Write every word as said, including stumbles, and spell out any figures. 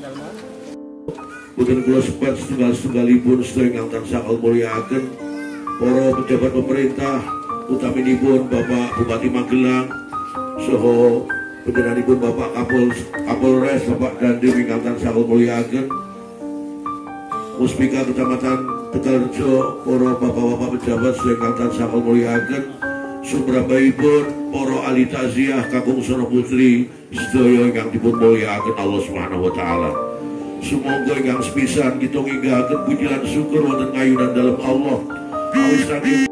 Boten kula sebat setunggal-setunggalipun sedaya ingkang tansah mulyakaken para pejabat pemerintah utaminipun Bapak Bupati Magelang saha panjenenganipun Bapak Kapol Kapolres Bapak Dandim ingkang tansah mulyakaken Muspika Kecamatan Tegalrejo para bapak-bapak pejabat sedaya ingkang tansah mulyakaken sumrambahipun para ahli takziah kakung sono putri sedaya ingkang dipun mulyakaken Allah Subhanahu wa taala. Semoga ingkang sepisan kita nginggahaken puji lan syukur wonten kayunan dalem Allah. Awis